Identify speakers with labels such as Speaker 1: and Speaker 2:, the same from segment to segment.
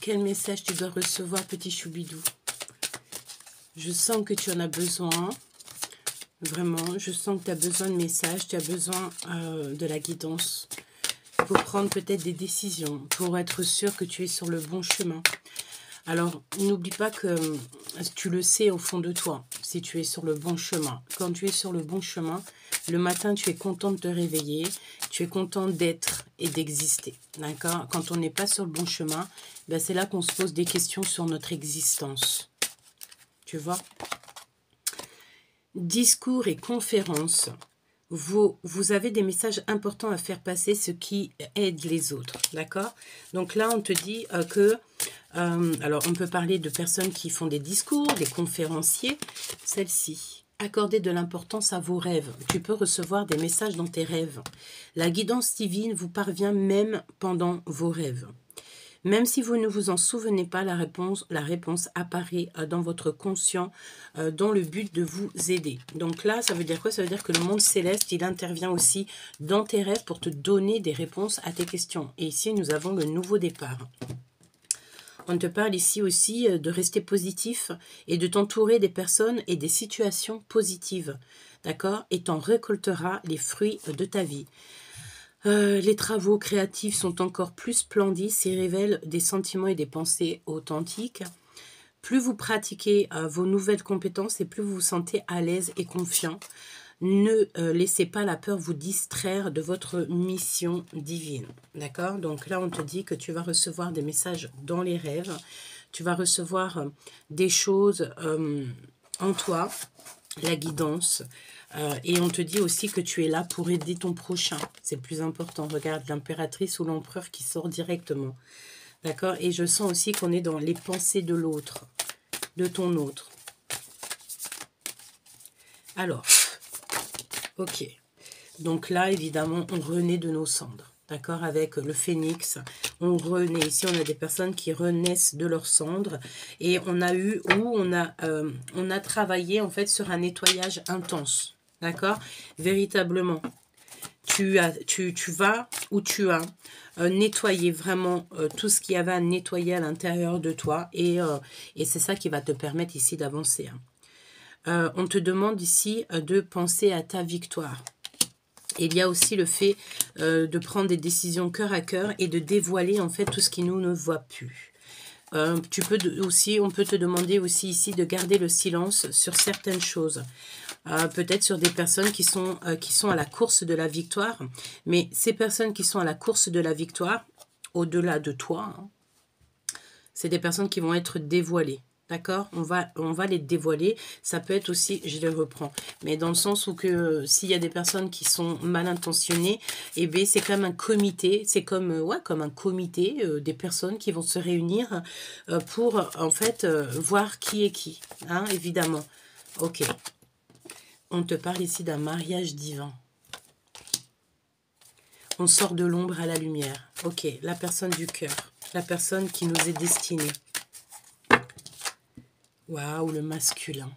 Speaker 1: quel message tu dois recevoir, petit choubidou? Je sens que tu en as besoin. Vraiment, je sens que tu as besoin de messages, tu as besoin de la guidance pour prendre peut-être des décisions, pour être sûr que tu es sur le bon chemin. Alors, n'oublie pas que tu le sais au fond de toi, si tu es sur le bon chemin. Quand tu es sur le bon chemin, le matin, tu es content de te réveiller, tu es content d'être et d'exister. D'accord? Quand on n'est pas sur le bon chemin, ben c'est là qu'on se pose des questions sur notre existence. Tu vois? Discours et conférences. Vous avez des messages importants à faire passer, ce qui aide les autres, d'accord? Donc là, on te dit que... alors, on peut parler de personnes qui font des discours, des conférenciers. Celle-ci, accordez de l'importance à vos rêves. Tu peux recevoir des messages dans tes rêves. La guidance divine vous parvient même pendant vos rêves. Même si vous ne vous en souvenez pas, la réponse apparaît dans votre conscient dans le but de vous aider. Donc là, ça veut dire quoi? Ça veut dire que le monde céleste, il intervient aussi dans tes rêves pour te donner des réponses à tes questions. Et ici, nous avons le nouveau départ. On te parle ici aussi de rester positif et de t'entourer des personnes et des situations positives. D'accord? Et t'en récolteras les fruits de ta vie. Les travaux créatifs sont encore plus splendides et révèlent des sentiments et des pensées authentiques. Plus vous pratiquez vos nouvelles compétences et plus vous vous sentez à l'aise et confiant. Ne laissez pas la peur vous distraire de votre mission divine. D'accord? Donc là, on te dit que tu vas recevoir des messages dans les rêves. Tu vas recevoir des choses en toi, la guidance. Et on te dit aussi que tu es là pour aider ton prochain. C'est le plus important. Regarde l'impératrice ou l'empereur qui sort directement. D'accord? Et je sens aussi qu'on est dans les pensées de l'autre, de ton autre. Alors, ok. Donc là, évidemment, on renaît de nos cendres. D'accord? Avec le phénix, on renaît. Ici, on a des personnes qui renaissent de leurs cendres. Et on a eu, où on a travaillé en fait sur un nettoyage intense. D'accord? Véritablement. Tu vas où tu as nettoyé vraiment tout ce qu'il y avait à nettoyer à l'intérieur de toi. Et c'est ça qui va te permettre ici d'avancer. On te demande ici de penser à ta victoire. Il y a aussi le fait de prendre des décisions cœur à cœur et de dévoiler en fait tout ce qui nous ne voit plus. On peut te demander aussi ici de garder le silence sur certaines choses. Peut-être sur des personnes qui sont à la course de la victoire. Mais ces personnes qui sont à la course de la victoire, au-delà de toi, hein, c'est des personnes qui vont être dévoilées. D'accord? On va les dévoiler. Ça peut être aussi, je les reprends, mais dans le sens où que s'il y a des personnes qui sont mal intentionnées, eh bien c'est comme un comité, c'est comme un comité des personnes qui vont se réunir pour en fait voir qui est qui, hein, évidemment. Ok. On te parle ici d'un mariage divin. On sort de l'ombre à la lumière. Ok, la personne du cœur, la personne qui nous est destinée. Waouh, le masculin.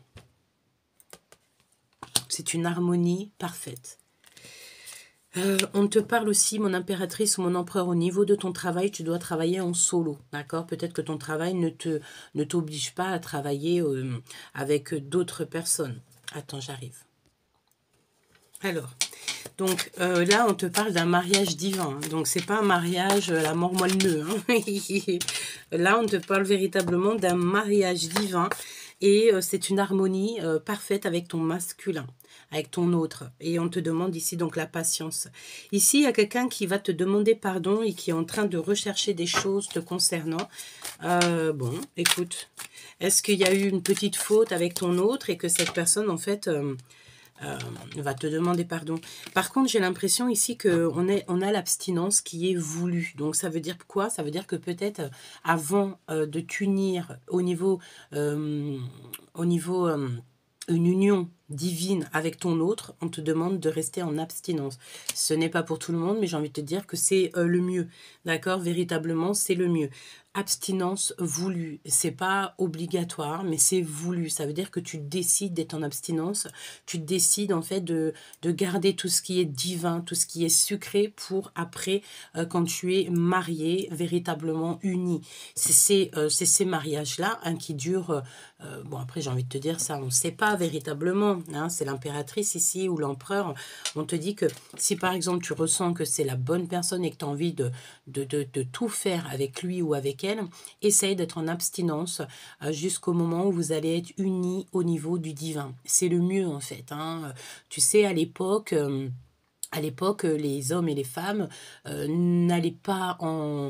Speaker 1: C'est une harmonie parfaite. On te parle aussi, mon impératrice ou mon empereur, au niveau de ton travail, tu dois travailler en solo, d'accord? Peut-être que ton travail ne t'oblige pas à travailler avec d'autres personnes. Attends, j'arrive. Alors, donc là, on te parle d'un mariage divin. Donc, c'est pas un mariage la mort moelle-neu. Hein. Là, on te parle véritablement d'un mariage divin. Et c'est une harmonie parfaite avec ton masculin, avec ton autre. Et on te demande ici donc la patience. Ici, il y a quelqu'un qui va te demander pardon et qui est en train de rechercher des choses te concernant. Bon, écoute, est-ce qu'il y a eu une petite faute avec ton autre et que cette personne, en fait... va te demander pardon. Par contre, j'ai l'impression ici qu'on a l'abstinence qui est voulue. Donc, ça veut dire quoi? Ça veut dire que peut-être avant de t'unir au niveau une union divine avec ton autre, on te demande de rester en abstinence. Ce n'est pas pour tout le monde, mais j'ai envie de te dire que c'est le mieux. D'accord? Véritablement, c'est le mieux. Abstinence voulue. C'est pas obligatoire, mais c'est voulu. Ça veut dire que tu décides d'être en abstinence. Tu décides en fait de garder tout ce qui est divin, tout ce qui est sucré pour après, quand tu es marié, véritablement uni. C'est ces mariages-là hein, qui durent... bon, après, j'ai envie de te dire ça, on ne sait pas véritablement. Hein, c'est l'impératrice ici ou l'empereur. On te dit que si par exemple tu ressens que c'est la bonne personne et que tu as envie de tout faire avec lui ou avec elle, essaye d'être en abstinence jusqu'au moment où vous allez être unis au niveau du divin. C'est le mieux en fait. Hein. Tu sais, à l'époque... les hommes et les femmes n'allaient pas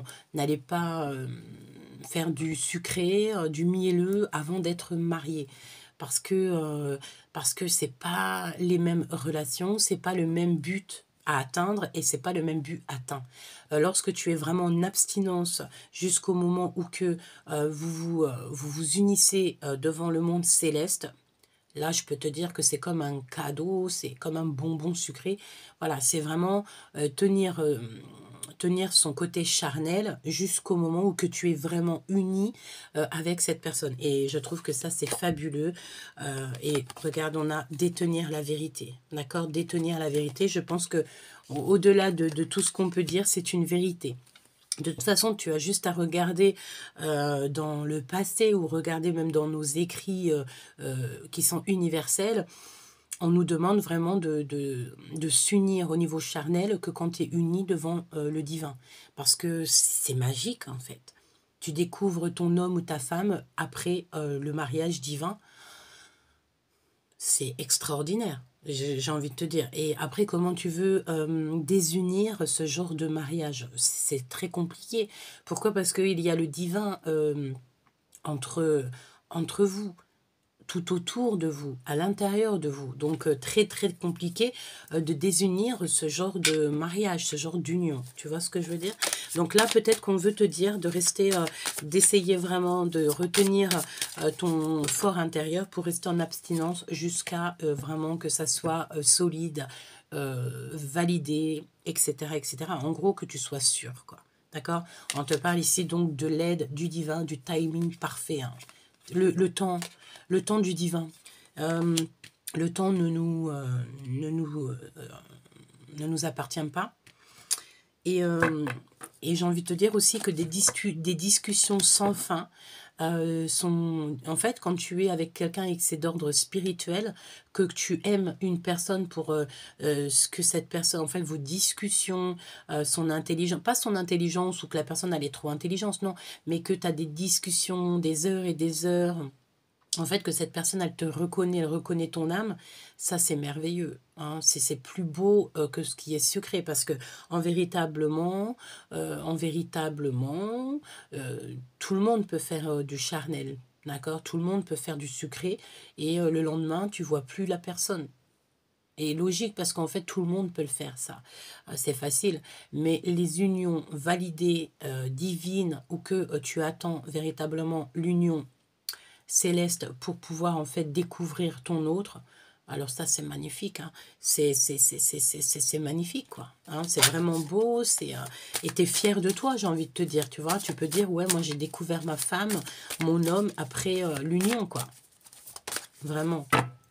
Speaker 1: faire du sucré, du mielleux avant d'être mariés. Parce que c'est pas les mêmes relations, c'est pas le même but à atteindre et c'est pas le même but atteint. Lorsque tu es vraiment en abstinence jusqu'au moment où que vous unissez devant le monde céleste, là, je peux te dire que c'est comme un cadeau, c'est comme un bonbon sucré. Voilà, c'est vraiment tenir son côté charnel jusqu'au moment où que tu es vraiment uni avec cette personne. Et je trouve que ça, c'est fabuleux. Et regarde, on a détenir la vérité. D'accord? Détenir la vérité, je pense que au-delà de tout ce qu'on peut dire, c'est une vérité. De toute façon, tu as juste à regarder dans le passé ou regarder même dans nos écrits qui sont universels. On nous demande vraiment de s'unir au niveau charnel que quand tu es uni devant le divin. Parce que c'est magique en fait. Tu découvres ton homme ou ta femme après le mariage divin. C'est extraordinaire, j'ai envie de te dire. Et après, comment tu veux désunir ce genre de mariage? C'est très compliqué. Pourquoi? Parce qu'il y a le divin entre vous, tout autour de vous, à l'intérieur de vous. Donc, très, très compliqué de désunir ce genre de mariage, ce genre d'union. Tu vois ce que je veux dire? Donc là, peut-être qu'on veut te dire de rester, d'essayer vraiment de retenir ton fort intérieur pour rester en abstinence jusqu'à vraiment que ça soit solide, validé, etc., etc. En gros, que tu sois sûr, quoi. D'accord? On te parle ici donc de l'aide, du divin, du timing parfait. Hein. Le temps du divin. Le temps ne nous appartient pas. Et j'ai envie de te dire aussi que des discussions sans fin sont... En fait, quand tu es avec quelqu'un et que c'est d'ordre spirituel, que tu aimes une personne pour ce que cette personne... En fait, vos discussions, son intelligence... Pas son intelligence ou que la personne elle est trop intelligente, non. Mais que tu as des discussions, des heures et des heures... En fait, que cette personne, elle te reconnaît, elle reconnaît ton âme, ça, c'est merveilleux. Hein. C'est plus beau que ce qui est sucré, parce que véritablement, tout le monde peut faire du charnel, d'accord? Tout le monde peut faire du sucré, et le lendemain, tu vois plus la personne. Et logique, parce qu'en fait, tout le monde peut le faire, ça. C'est facile. Mais les unions validées, divines, ou que tu attends véritablement l'union céleste pour pouvoir en fait découvrir ton autre, alors ça c'est magnifique, hein. C'est magnifique quoi, hein. C'est vraiment beau, et t'es fier de toi, j'ai envie de te dire, tu vois, tu peux dire ouais moi j'ai découvert ma femme, mon homme après l'union quoi, vraiment,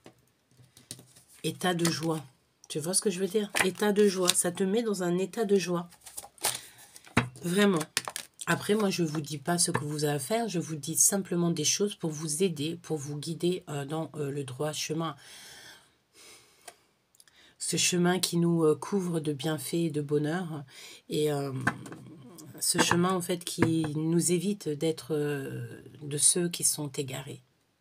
Speaker 1: état de joie, tu vois ce que je veux dire, état de joie, ça te met dans un état de joie, vraiment. Après, moi, je ne vous dis pas ce que vous avez à faire, je vous dis simplement des choses pour vous aider, pour vous guider dans le droit chemin. Ce chemin qui nous couvre de bienfaits et de bonheur. Et ce chemin, en fait, qui nous évite d'être de ceux qui sont égarés.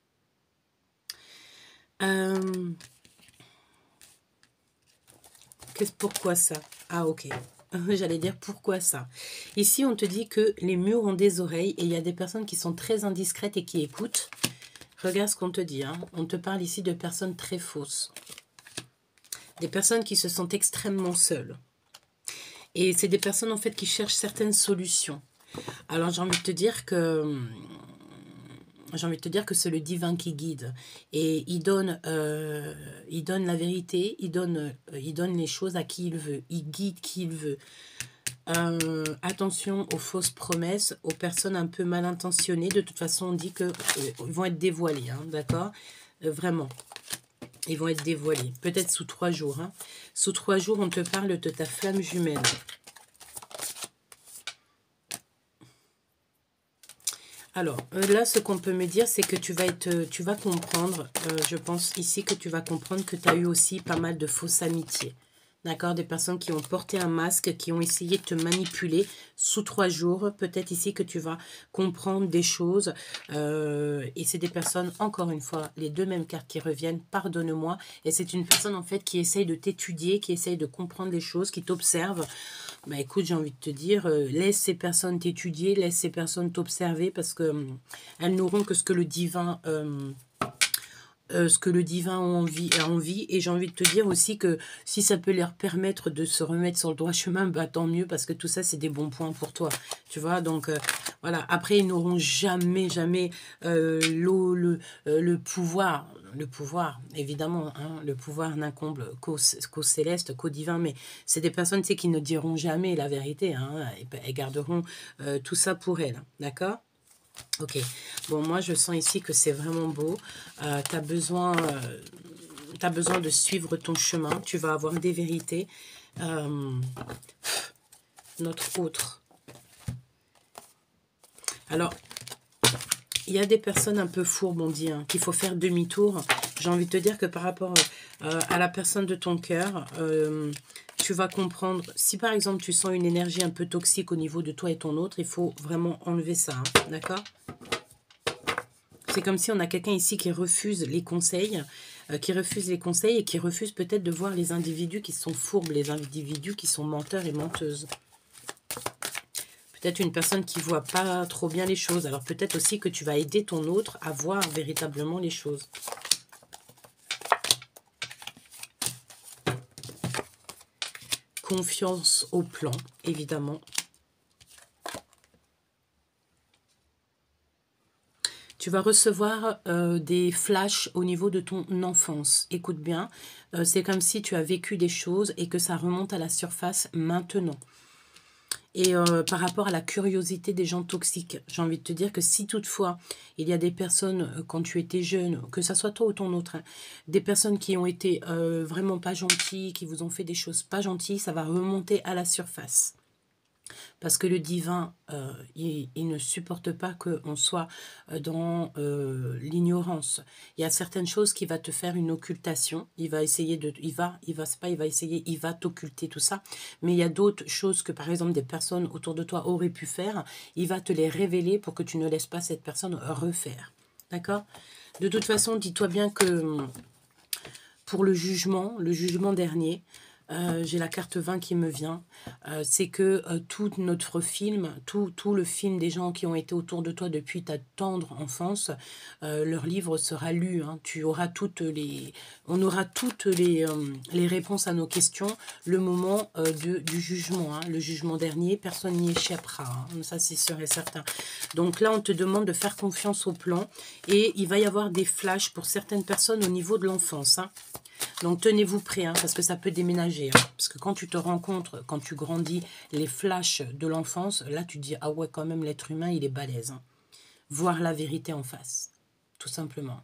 Speaker 1: Pourquoi ça? Ah, ok. J'allais dire pourquoi ça. Ici, on te dit que les murs ont des oreilles et il y a des personnes qui sont très indiscrètes et qui écoutent. Regarde ce qu'on te dit. Hein. On te parle ici de personnes très fausses. Des personnes qui se sentent extrêmement seules. Et c'est des personnes en fait qui cherchent certaines solutions. Alors j'ai envie de te dire que j'ai envie de te dire que c'est le divin qui guide. Et il donne la vérité, il donne les choses à qui il veut. Il guide qui il veut. Attention aux fausses promesses, aux personnes un peu mal intentionnées. De toute façon, on dit qu'ils vont être dévoilés, hein, d'accord, vraiment. Ils vont être dévoilés. Peut-être sous 3 jours. Hein. Sous 3 jours, on te parle de ta flamme jumelle. Alors, là, ce qu'on peut me dire, c'est que tu vas comprendre, je pense ici que tu vas comprendre que tu as eu aussi pas mal de fausses amitiés. D'accord? Des personnes qui ont porté un masque, qui ont essayé de te manipuler sous 3 jours. Peut-être ici que tu vas comprendre des choses. Et c'est des personnes, encore une fois, les 2 mêmes cartes qui reviennent. Pardonne-moi. Et c'est une personne, en fait, qui essaye de t'étudier, qui essaye de comprendre les choses, qui t'observe. Bah écoute, j'ai envie de te dire, laisse ces personnes t'étudier, laisse ces personnes t'observer parce que elles n'auront que ce que le divin a envie. Et j'ai envie de te dire aussi que si ça peut leur permettre de se remettre sur le droit chemin, bah tant mieux, parce que tout ça, c'est des bons points pour toi. Tu vois, donc voilà. Après, ils n'auront jamais le pouvoir. Le pouvoir, évidemment, hein, le pouvoir n'incombe qu'au céleste, qu'au divin, mais c'est des personnes, tu sais, qui ne diront jamais la vérité. Hein, elles garderont tout ça pour elles. D'accord ? Ok, bon, moi je sens ici que c'est vraiment beau. Tu as besoin de suivre ton chemin. Tu vas avoir des vérités. Notre autre. Alors, il y a des personnes un peu fourbes, on dit, hein, qu'il faut faire demi-tour. J'ai envie de te dire que par rapport à la personne de ton cœur, tu vas comprendre. Si par exemple tu sens une énergie un peu toxique au niveau de toi et ton autre, il faut vraiment enlever ça. Hein, d'accord ? C'est comme si on a quelqu'un ici qui refuse les conseils, et qui refuse peut-être de voir les individus qui sont fourbes, les individus qui sont menteurs et menteuses. Peut-être une personne qui ne voit pas trop bien les choses. Alors peut-être aussi que tu vas aider ton autre à voir véritablement les choses. Confiance au plan, évidemment. Tu vas recevoir des flashs au niveau de ton enfance. Écoute bien, c'est comme si tu as vécu des choses et que ça remonte à la surface maintenant. Et par rapport à la curiosité des gens toxiques, j'ai envie de te dire que si toutefois, il y a des personnes, quand tu étais jeune, que ce soit toi ou ton autre, hein, des personnes qui ont été vraiment pas gentilles, qui vous ont fait des choses pas gentilles, ça va remonter à la surface. Parce que le divin, il ne supporte pas qu'on soit dans l'ignorance. Il y a certaines choses qui va te faire une occultation. Il va essayer de... Il va t'occulter tout ça. Mais il y a d'autres choses que, par exemple, des personnes autour de toi auraient pu faire. Il va te les révéler pour que tu ne laisses pas cette personne refaire. D'accord ? De toute façon, dis-toi bien que pour le jugement dernier, j'ai la carte 20 qui me vient, c'est que tout notre film, tout le film des gens qui ont été autour de toi depuis ta tendre enfance, leur livre sera lu, hein. On aura toutes les réponses à nos questions, le moment du jugement, hein. Le jugement dernier, personne n'y échappera, hein. Ça c'est sûr et certain. Donc là on te demande de faire confiance au plan, et il va y avoir des flashs pour certaines personnes au niveau de l'enfance, hein. Donc tenez-vous prêts, hein, parce que ça peut déménager. Hein, parce que quand tu te rencontres, quand tu grandis, les flashs de l'enfance, là tu te dis, ah ouais, quand même l'être humain il est balèze. Hein. Voir la vérité en face, tout simplement.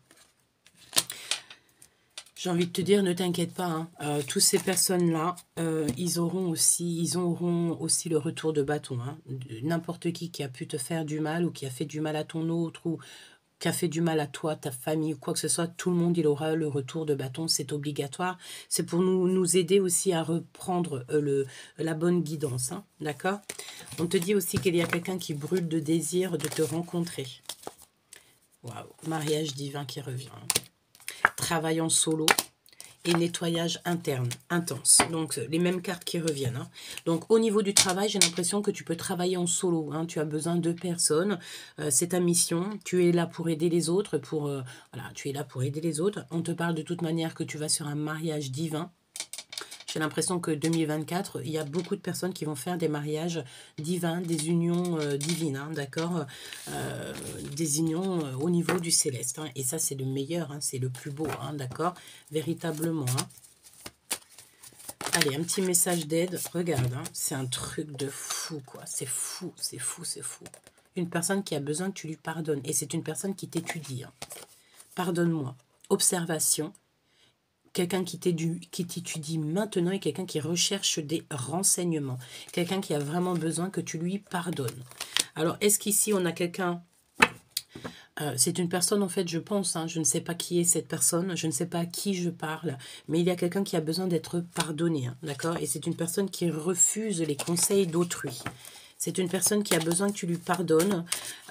Speaker 1: J'ai envie de te dire, ne t'inquiète pas, hein, toutes ces personnes-là, ils auront aussi le retour de bâton. Hein, n'importe qui a pu te faire du mal, ou qui a fait du mal à ton autre, ou qui a fait du mal à toi, ta famille, ou quoi que ce soit, tout le monde, il aura le retour de bâton, c'est obligatoire. C'est pour nous aider aussi à reprendre la bonne guidance, hein, d'accord ? On te dit aussi qu'il y a quelqu'un qui brûle de désir de te rencontrer. Waouh, mariage divin qui revient. Travail en solo. Et nettoyage interne, intense. Donc, les mêmes cartes qui reviennent. Hein. Donc, au niveau du travail, j'ai l'impression que tu peux travailler en solo. Hein. Tu as besoin de personnes. C'est ta mission. Tu es là pour aider les autres. Voilà, tu es là pour aider les autres. On te parle de toute manière que tu vas sur un mariage divin. J'ai l'impression que 2024, il y a beaucoup de personnes qui vont faire des mariages divins, des unions divines, hein, d'accord, des unions au niveau du céleste. Hein, et ça, c'est le meilleur, hein, c'est le plus beau, hein, d'accord, véritablement. Hein. Allez, un petit message d'aide. Regarde, hein, c'est un truc de fou, quoi. C'est fou, c'est fou, c'est fou. Une personne qui a besoin que tu lui pardonnes. Et c'est une personne qui t'étudie. Hein. Pardonne-moi. Observation. Quelqu'un qui t'étudie maintenant et quelqu'un qui recherche des renseignements. Quelqu'un qui a vraiment besoin que tu lui pardonnes. Alors, est-ce qu'ici, on a quelqu'un... c'est une personne, en fait, je pense, hein, je ne sais pas qui est cette personne, je ne sais pas à qui je parle, mais il y a quelqu'un qui a besoin d'être pardonné, hein, d'accord? Et c'est une personne qui refuse les conseils d'autrui. C'est une personne qui a besoin que tu lui pardonnes.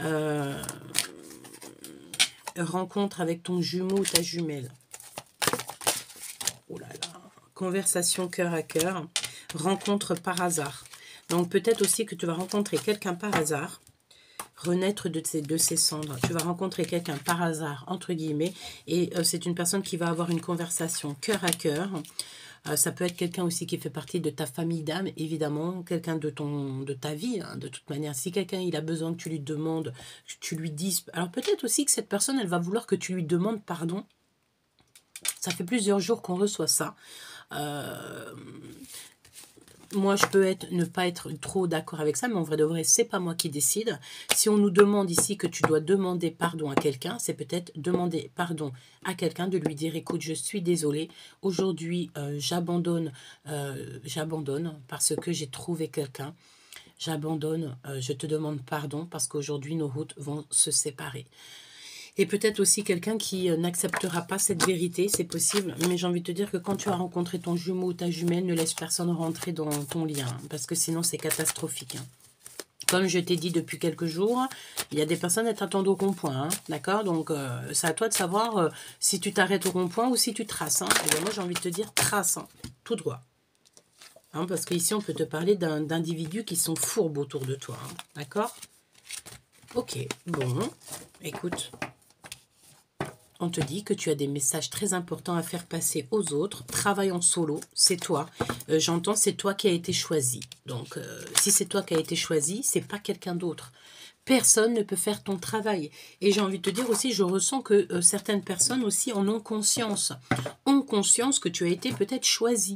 Speaker 1: Rencontre avec ton jumeau ou ta jumelle. Oh là là. Conversation cœur à cœur. Rencontre par hasard. Donc peut-être aussi que tu vas rencontrer quelqu'un par hasard. Renaître de ses cendres. Tu vas rencontrer quelqu'un par hasard, entre guillemets. Et c'est une personne qui va avoir une conversation cœur à cœur. Ça peut être quelqu'un aussi qui fait partie de ta famille d'âme, évidemment, quelqu'un de ta vie, hein, de toute manière. Si quelqu'un il a besoin que tu lui demandes, que tu lui dises... Alors peut-être aussi que cette personne, elle va vouloir que tu lui demandes pardon. Ça fait plusieurs jours qu'on reçoit ça. Moi, je peux ne pas être trop d'accord avec ça, mais en vrai de vrai, c'est pas moi qui décide. Si on nous demande ici que tu dois demander pardon à quelqu'un, c'est peut-être demander pardon à quelqu'un, de lui dire, écoute, je suis désolée, aujourd'hui, j'abandonne parce que j'ai trouvé quelqu'un. J'abandonne, je te demande pardon parce qu'aujourd'hui, nos routes vont se séparer. Et peut-être aussi quelqu'un qui n'acceptera pas cette vérité, c'est possible. Mais j'ai envie de te dire que quand tu as rencontré ton jumeau ou ta jumelle, ne laisse personne rentrer dans ton lien. Parce que sinon, c'est catastrophique. Hein. Comme je t'ai dit depuis quelques jours, il y a des personnes qui t'attendent au rond-point. Hein, d'accord? Donc, c'est à toi de savoir si tu t'arrêtes au rond-point ou si tu traces. Hein. Et bien, moi, j'ai envie de te dire trace, hein, tout droit. Hein, parce qu'ici, on peut te parler d'individus qui sont fourbes autour de toi. Hein, d'accord? Ok, bon, écoute... On te dit que tu as des messages très importants à faire passer aux autres. Travaille en solo, c'est toi. J'entends, c'est toi qui as été choisi. Donc, si c'est toi qui as été choisi, c'est pas quelqu'un d'autre. Personne ne peut faire ton travail. Et j'ai envie de te dire aussi, je ressens que certaines personnes aussi en ont conscience. Ont conscience que tu as été peut-être choisi.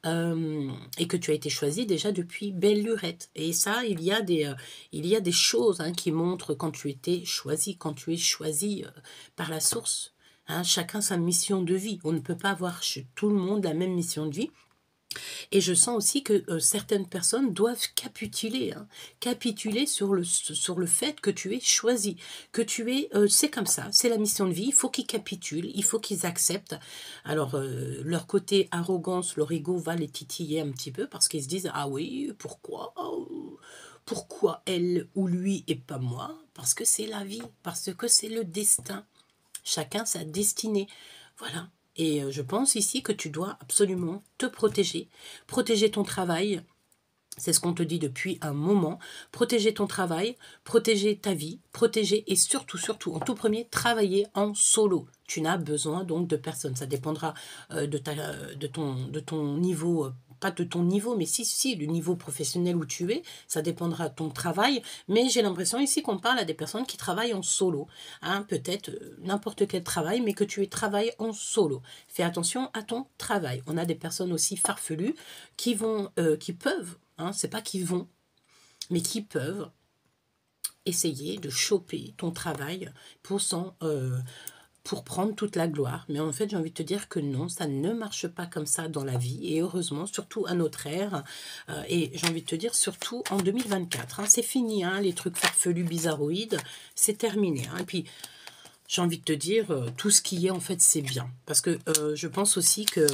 Speaker 1: Et que tu as été choisi déjà depuis belle lurette. Et ça, il y a des choses hein, qui montrent quand tu étais choisi, quand tu es choisi par la source. Hein, chacun sa mission de vie. On ne peut pas avoir chez tout le monde la même mission de vie. Et je sens aussi que certaines personnes doivent capituler, hein, capituler sur le fait que tu es choisi, que tu es, c'est comme ça, c'est la mission de vie, il faut qu'ils capitulent, il faut qu'ils acceptent. Alors, leur côté arrogance, leur ego va les titiller un petit peu parce qu'ils se disent, ah oui, pourquoi elle ou lui et pas moi? Parce que c'est la vie, parce que c'est le destin. Chacun sa destinée. Voilà. Et je pense ici que tu dois absolument te protéger. Protéger ton travail. C'est ce qu'on te dit depuis un moment. Protéger ton travail, protéger ta vie, protéger et surtout, en tout premier, travailler en solo. Tu n'as besoin donc de personne. Ça dépendra de ton niveau, pas de ton niveau, mais si, du niveau professionnel où tu es. Ça dépendra de ton travail. Mais j'ai l'impression ici qu'on parle à des personnes qui travaillent en solo. Hein, peut-être n'importe quel travail, mais que tu travailles en solo. Fais attention à ton travail. On a des personnes aussi farfelues qui peuvent, hein, c'est pas qu'ils vont, mais qui peuvent essayer de choper ton travail pour prendre toute la gloire. Mais en fait, j'ai envie de te dire que non, ça ne marche pas comme ça dans la vie. Et heureusement, surtout à notre ère. Et j'ai envie de te dire, surtout en 2024. Hein, c'est fini, hein, les trucs farfelus, bizarroïdes. C'est terminé. Hein. Et puis, j'ai envie de te dire, tout ce qui est, en fait, c'est bien. Parce que je pense aussi qu'à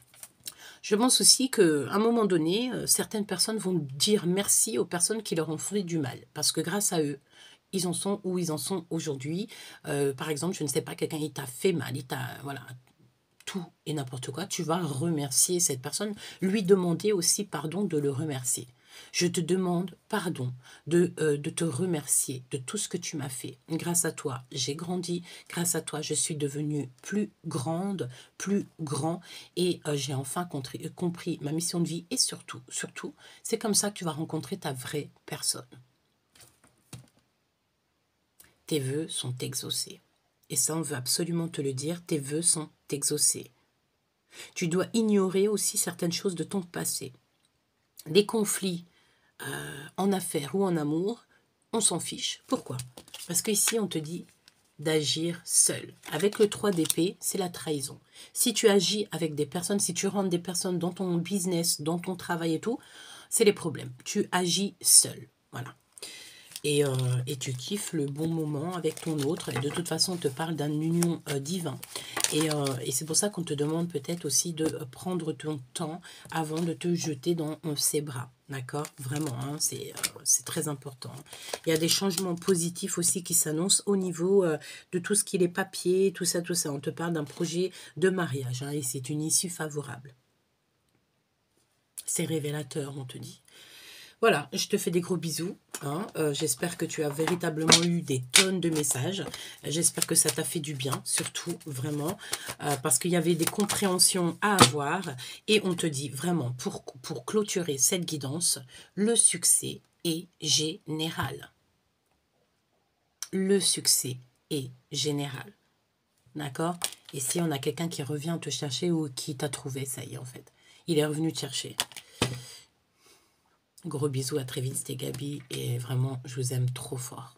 Speaker 1: un moment donné, certaines personnes vont dire merci aux personnes qui leur ont fait du mal. Parce que grâce à eux, ils en sont où ils en sont aujourd'hui. Par exemple, je ne sais pas, quelqu'un, il t'a fait mal, il t'a, voilà, tout et n'importe quoi. Tu vas remercier cette personne, lui demander aussi pardon de le remercier. Je te demande pardon de te remercier de tout ce que tu m'as fait. Grâce à toi, j'ai grandi. Grâce à toi, je suis devenue plus grande, plus grand. Et j'ai enfin compris ma mission de vie. Et surtout, c'est comme ça que tu vas rencontrer ta vraie personne. Tes vœux sont exaucés. Et ça, on veut absolument te le dire, tes vœux sont exaucés. Tu dois ignorer aussi certaines choses de ton passé. Des conflits en affaires ou en amour, on s'en fiche. Pourquoi? Parce qu'ici, on te dit d'agir seul. Avec le 3 d'épée, c'est la trahison. Si tu agis avec des personnes, si tu rentres des personnes dans ton business, dans ton travail et tout, c'est les problèmes. Tu agis seul. Voilà. Et tu kiffes le bon moment avec ton autre. Et de toute façon, on te parle d'une union divine. Et c'est pour ça qu'on te demande peut-être aussi de prendre ton temps avant de te jeter dans ses bras. D'accord? Vraiment, hein, c'est très important. Il y a des changements positifs aussi qui s'annoncent au niveau de tout ce qui est les papiers, tout ça, tout ça. On te parle d'un projet de mariage, hein, et c'est une issue favorable. C'est révélateur, on te dit. Voilà, je te fais des gros bisous. Hein. J'espère que tu as véritablement eu des tonnes de messages. J'espère que ça t'a fait du bien, surtout, vraiment, parce qu'il y avait des compréhensions à avoir. Et on te dit vraiment, pour clôturer cette guidance, le succès est général. Le succès est général. D'accord? Et si on a quelqu'un qui revient te chercher ou qui t'a trouvé, ça y est, en fait. Il est revenu te chercher. Gros bisous, à très vite, c'était Gabi. Et vraiment, je vous aime trop fort.